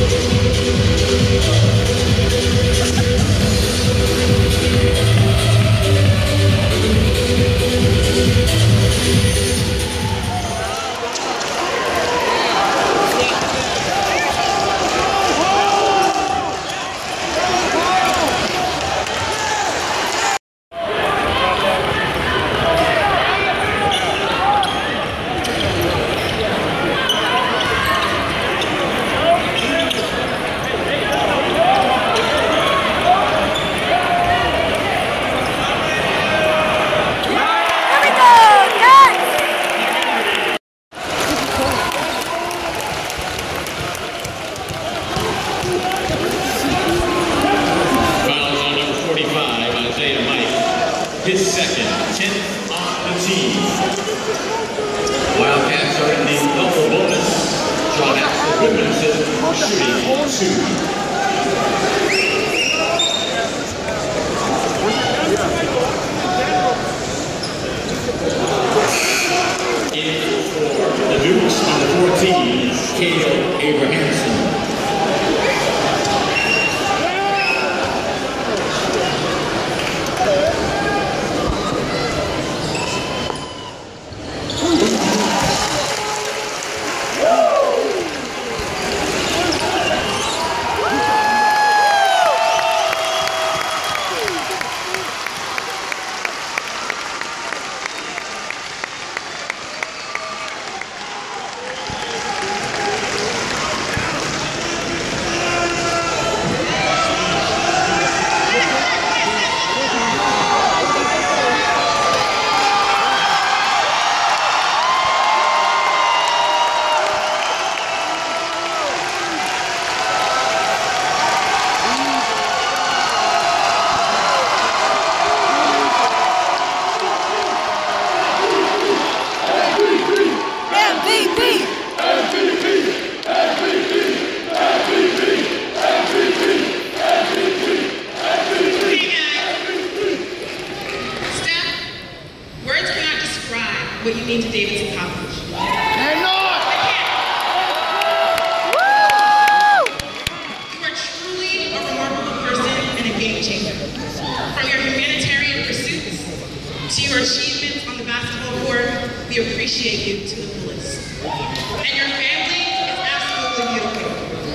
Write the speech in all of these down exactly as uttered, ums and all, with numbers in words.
His second, tenth on the team. Wildcats are in the double bonus. John Axel Goodmanson shooting two. In for the Dukes on the fourteen, Cale Abrahamson. What you mean to Davidson College. And not! You are truly a remarkable person and a game changer. From your humanitarian pursuits to your achievements on the basketball court, we appreciate you to the fullest. And your family is absolutely beautiful.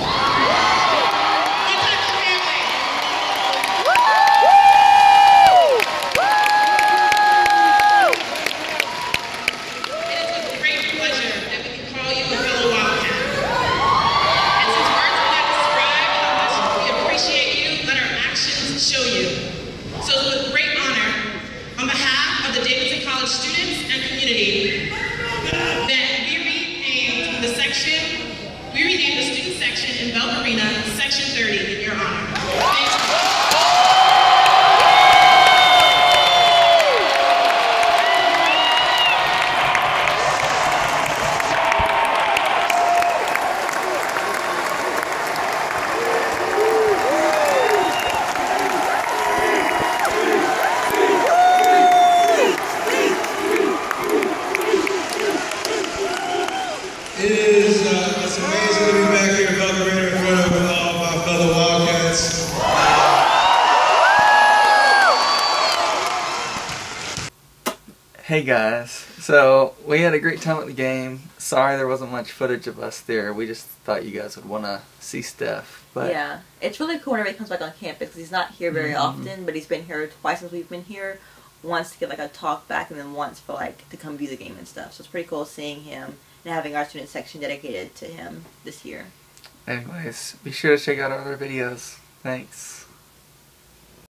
Show you. So it's with great honor, on behalf of the Davidson College students and community, that we renamed the section, we renamed the student section in Belk Arena, Section thirty, in your honor. Thank you. It is, uh, it's amazing to be back here in Belk Arena in front of all of my fellow Wildcats. Hey guys, so we had a great time at the game. Sorry there wasn't much footage of us there. We just thought you guys would want to see Steph. But yeah, it's really cool whenever he comes back on campus because he's not here very mm-hmm. often, but he's been here twice since we've been here. Once to get like a talk back and then once for like to come view the game and stuff. So it's pretty cool seeing him and having our student section dedicated to him this year. Anyways, be sure to check out our other videos. Thanks.